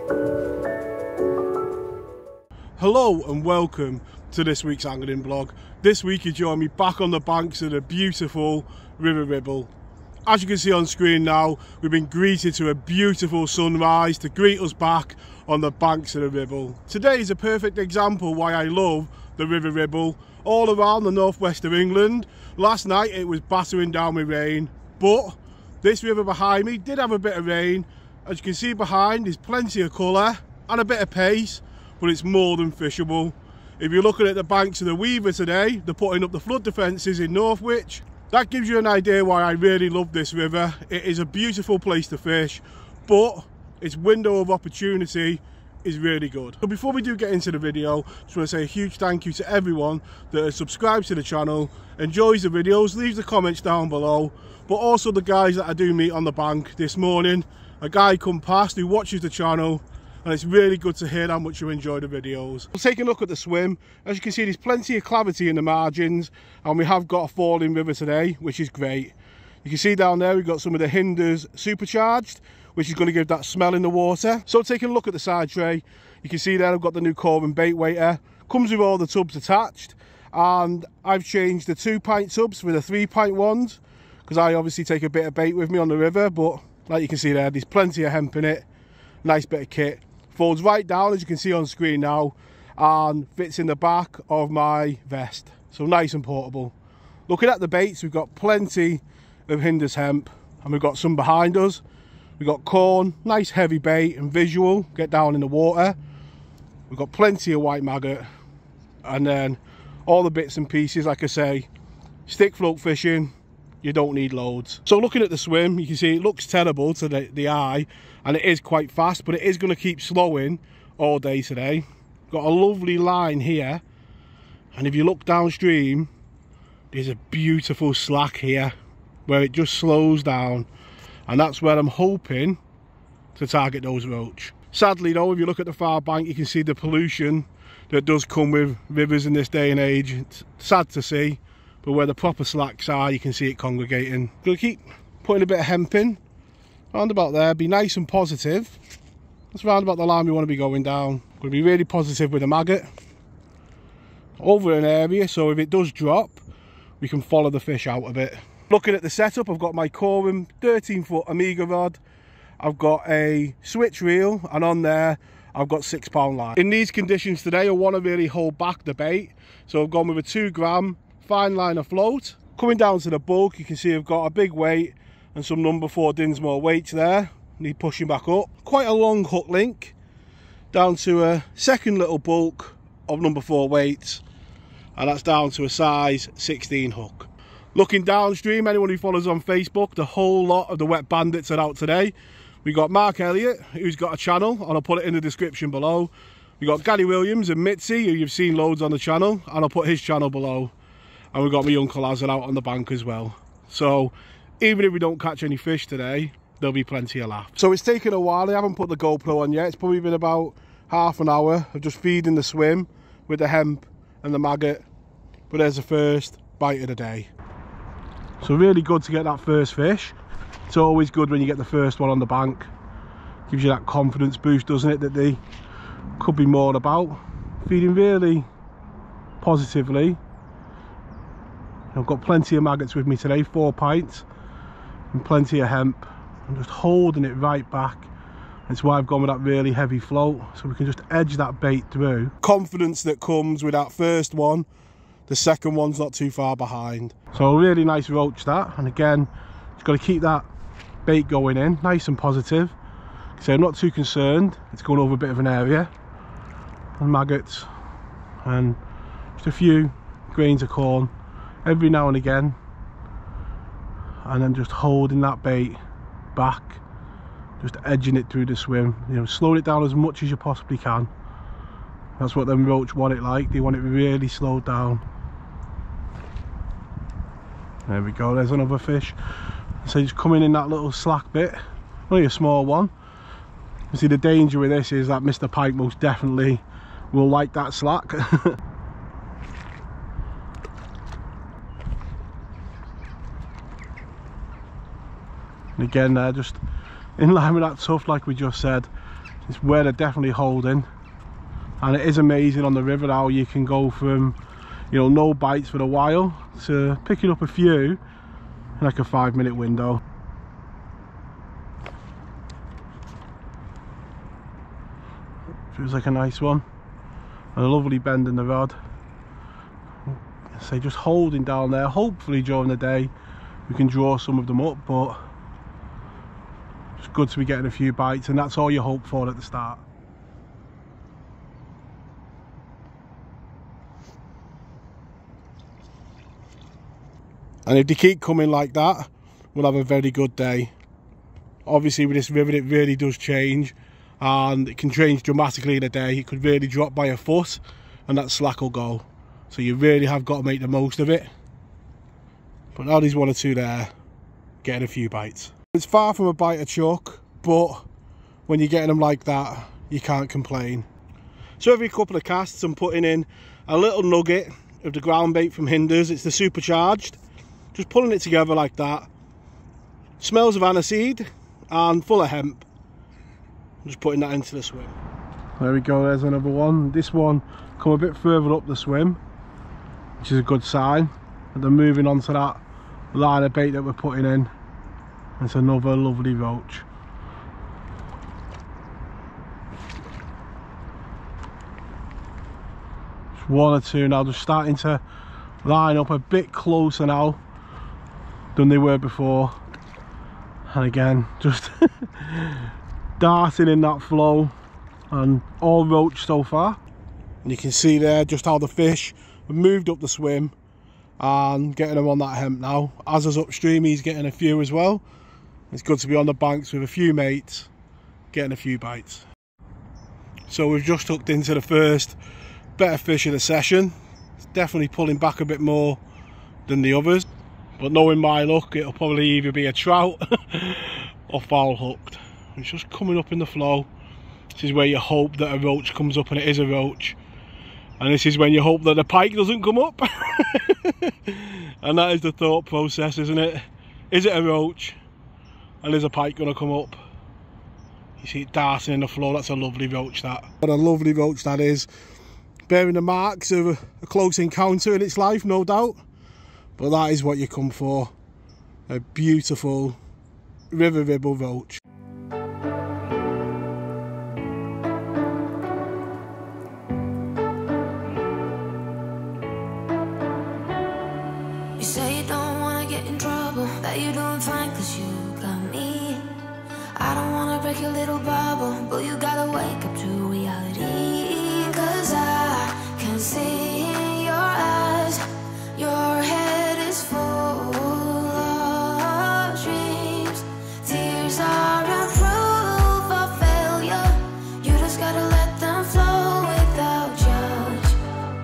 Hello and welcome to this week's angling vlog. This week you join me back on the banks of the beautiful River Ribble. As you can see on screen now, we've been greeted to a beautiful sunrise to greet us back on the banks of the Ribble. Today is a perfect example why I love the River Ribble all around the northwest of England. Last night it was battering down with rain, but this river behind me did have a bit of rain. As you can see behind, there's plenty of colour and a bit of pace, but it's more than fishable. If you're looking at the banks of the Weaver today, they're putting up the flood defences in Northwich. That gives you an idea why I really love this river. It is a beautiful place to fish, but its window of opportunity is really good. So before we do get into the video, I just want to say a huge thank you to everyone that has subscribed to the channel, enjoys the videos, leaves the comments down below, but also the guys that I do meet on the bank. This morning, a guy come past who watches the channel, and it's really good to hear how much you enjoy the videos. We'll take a look at the swim. As you can see, there's plenty of clarity in the margins, and we have got a falling river today, which is great. You can see down there we've got some of the hinders supercharged, which is going to give that smell in the water. So taking a look at the side tray, you can see there I've got the new Corbin bait weighter. Comes with all the tubs attached, and I've changed the 2-pint tubs for the 3-pint ones, because I obviously take a bit of bait with me on the river. But like you can see there, there's plenty of hemp in it. Nice bit of kit. Folds right down, as you can see on screen now, and fits in the back of my vest. So nice and portable. Looking at the baits, we've got plenty of hinders hemp, and we've got some behind us. We've got corn, nice heavy bait and visual, get down in the water. We've got plenty of white maggot, and then all the bits and pieces, like I say, stick float fishing, you don't need loads. So looking at the swim, you can see it looks terrible to the eye, and it is quite fast, but it is going to keep slowing all day today. Got a lovely line here, and if you look downstream, there's a beautiful slack here where it just slows down, and that's where I'm hoping to target those roach. Sadly though, if you look at the far bank, you can see the pollution that does come with rivers in this day and age. It's sad to see, but where the proper slacks are, you can see it congregating. Gonna keep putting a bit of hemp in round about there, be nice and positive. That's round about the line we want to be going down. Gonna be really positive with the maggot over an area, so if it does drop, we can follow the fish out a bit. Looking at the setup, I've got my Corbin 13-foot Omega rod. I've got a switch reel, and on there I've got 6-pound line. In these conditions today, I want to really hold back the bait, so I've gone with a 2-gram fine line afloat. Coming down to the bulk, you can see I've got a big weight and some number 4 Dinsmore weights there. Need pushing back up. Quite a long hook link down to a second little bulk of number 4 weights, and that's down to a size 16 hook. Looking downstream, anyone who follows on Facebook, the whole lot of the Wet Bandits are out today. We got Mark Elliott, who's got a channel, and I'll put it in the description below. We got Gary Williams and Mitzi, who you've seen loads on the channel, and I'll put his channel below. And we've got my Uncle Hazard out on the bank as well. So even if we don't catch any fish today, there'll be plenty of laughs. So it's taken a while. I haven't put the GoPro on yet. It's probably been about half an hour of just feeding the swim with the hemp and the maggot. But there's the first bite of the day. So really good to get that first fish. It's always good when you get the first one on the bank. Gives you that confidence boost, doesn't it, that they could be more about. Feeding really positively. I've got plenty of maggots with me today, 4 pints, and plenty of hemp. I'm just holding it right back. That's why I've gone with that really heavy float, so we can just edge that bait through. Confidence that comes with that first one, the second one's not too far behind. So a really nice roach that, and again, just got to keep that bait going in, nice and positive. So I'm not too concerned, it's going over a bit of an area. And maggots, and just a few grains of corn every now and again, and then just holding that bait back, just edging it through the swim, you know, slowing it down as much as you possibly can. That's what them roach want it like. They want it really slowed down. There we go, there's another fish. So just coming in that little slack bit, only a small one. You see, the danger with this is that Mr. Pike most definitely will like that slack. And again, just in line with that tuft, like we just said, It's where they're definitely holding, and it is amazing on the river how you can go from, you know, no bites for a while to picking up a few in like a 5-minute window. Feels like a nice one, and a lovely bend in the rod. So just holding down there. Hopefully during the day we can draw some of them up, but it's good to be getting a few bites, and that's all you hope for at the start. And if they keep coming like that, we'll have a very good day. Obviously with this river it really does change, and it can change dramatically in a day. It could really drop by a foot and that slack will go. So you really have got to make the most of it. But now there's one or two there, getting a few bites. It's far from a bite of chuck, but when you're getting them like that, you can't complain. So every couple of casts I'm putting in a little nugget of the ground bait from Hinders. It's the supercharged. Just pulling it together like that. Smells of aniseed and full of hemp. Just putting that into the swim. There we go, there's another one. This one come a bit further up the swim, which is a good sign. And they're moving on to that line of bait that we're putting in. It's another lovely roach. Just one or two now, just starting to line up a bit closer now than they were before. And again, just darting in that flow, and all roach so far. And you can see there just how the fish have moved up the swim and getting them on that hemp now. As is upstream, he's getting a few as well. It's good to be on the banks with a few mates, getting a few bites. So we've just hooked into the first better fish of the session. It's definitely pulling back a bit more than the others, but knowing my luck, it'll probably either be a trout or foul hooked. It's just coming up in the flow. This is where you hope that a roach comes up, and it is a roach. And this is when you hope that the pike doesn't come up. And that is the thought process, isn't it? Is it a roach? And is a pike going to come up? You see it darting in the flow. That's a lovely roach, that. What a lovely roach that is. Bearing the marks of a close encounter in its life, no doubt. But that is what you come for. A beautiful river ribble roach. You say you don't wanna get in trouble, that you're doing fine cause you got me. I don't wanna break your little bubble, but you gotta wake up to reality. Cause I can see in your eyes, your head is full of dreams. Tears are a proof of failure, you just gotta let them flow without judge.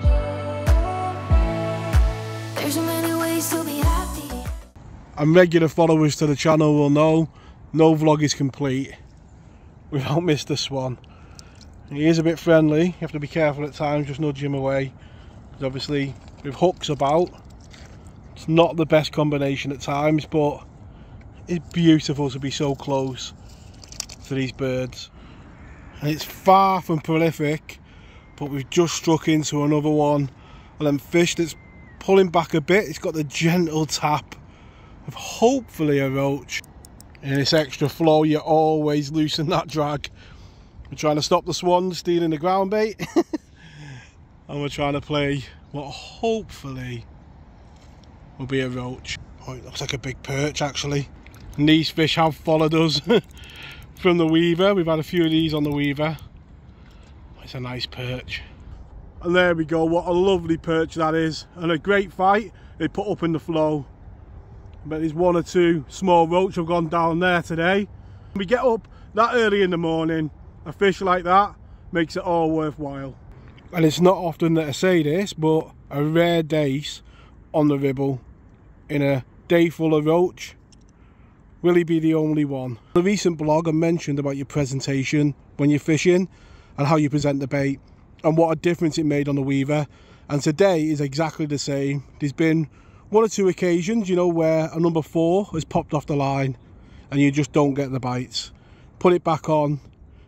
There's so many ways to be happy. And regular followers to the channel will know no vlog is complete without Mr. Swan. He is a bit friendly, you have to be careful at times, just nudge him away. Because obviously with hooks about, it's not the best combination at times, but it's beautiful to be so close to these birds. And it's far from prolific, but we've just struck into another one of them fish that's pulling back a bit. It's got the gentle tap of hopefully a roach. In this extra flow, you always loosen that drag. We're trying to stop the swan stealing the ground bait. And we're trying to play what hopefully will be a roach. Oh, it looks like a big perch actually. And these fish have followed us from the weaver. We've had a few of these on the weaver. It's a nice perch. And there we go, what a lovely perch that is. And a great fight they put up in the flow. But there's one or two small roach have gone down there today. We get up that early in the morning, a fish like that makes it all worthwhile. And it's not often that I say this, but a rare dace on the Ribble in a day full of roach. Will he be the only one? The recent blog I mentioned about your presentation when you're fishing and how you present the bait and what a difference it made on the weaver. And today is exactly the same. There's been one or two occasions, you know, where a number 4 has popped off the line and you just don't get the bites. Put it back on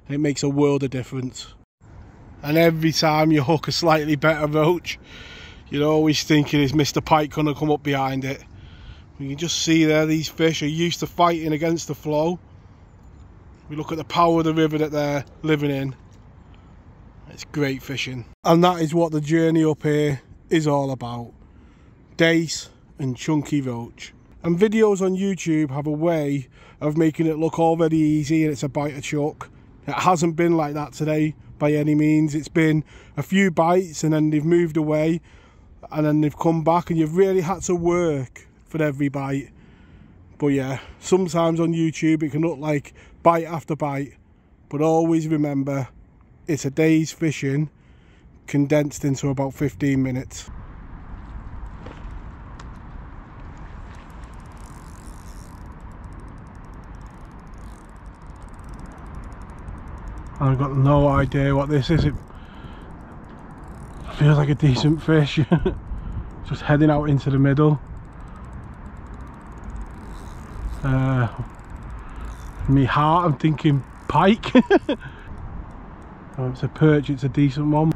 and it makes a world of difference. And every time you hook a slightly better roach, you're always thinking, is Mr. Pike going to come up behind it? You can just see there, these fish are used to fighting against the flow. We look at the power of the river that they're living in. It's great fishing. And that is what the journey up here is all about. Dace and chunky roach. And videos on YouTube have a way of making it look all very easy and it's a bite of chuck. It hasn't been like that today by any means. It's been a few bites and then they've moved away and then they've come back and you've really had to work for every bite. But yeah, sometimes on YouTube it can look like bite after bite, but always remember it's a day's fishing condensed into about 15 minutes. I've got no idea what this is. It feels like a decent fish. Just heading out into the middle. In my heart I'm thinking pike. Oh, it's a perch, it's a decent one.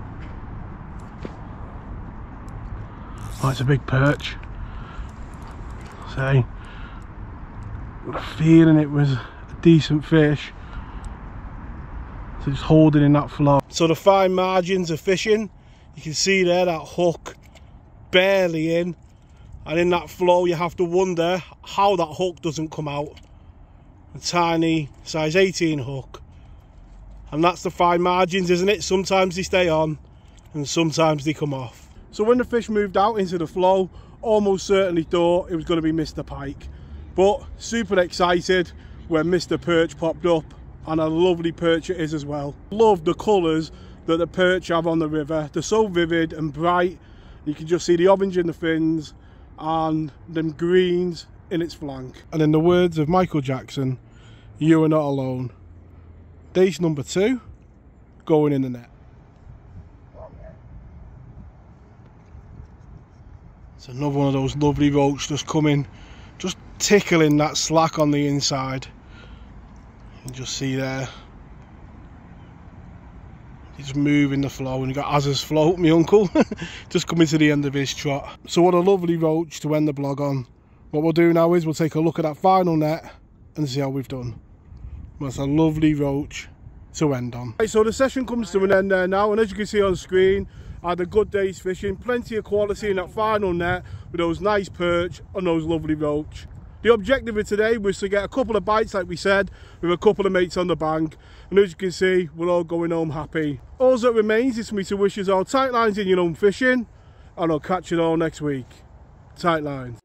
Oh, it's a big perch. So, I got a feeling it was a decent fish. So just holding in that flow. So the fine margins of fishing, you can see there that hook barely in, and in that flow you have to wonder how that hook doesn't come out. A tiny size 18 hook, and that's the fine margins, isn't it? Sometimes they stay on and sometimes they come off. So when the fish moved out into the flow, almost certainly thought it was going to be Mr. Pike, but super excited when Mr. Perch popped up. And a lovely perch it is as well. Love the colours that the perch have on the river. They're so vivid and bright. You can just see the orange in the fins and them greens in its flank. And in the words of Michael Jackson, you are not alone. Dace number 2, going in the net. It's another one of those lovely roach just coming, just tickling that slack on the inside. You can just see there, he's moving the flow, and you got Az's float, my uncle, just coming to the end of his trot. So what a lovely roach to end the vlog on. What we'll do now is we'll take a look at that final net and see how we've done. That's a lovely roach to end on. Right, so the session comes to an end there now, and as you can see on screen, I had a good day's fishing, plenty of quality in that final net with those nice perch and those lovely roach. The objective of today was to get a couple of bites, like we said, with a couple of mates on the bank. And as you can see, we're all going home happy. All that remains is for me to wish you all tight lines in your own fishing. And I'll catch you all next week. Tight lines.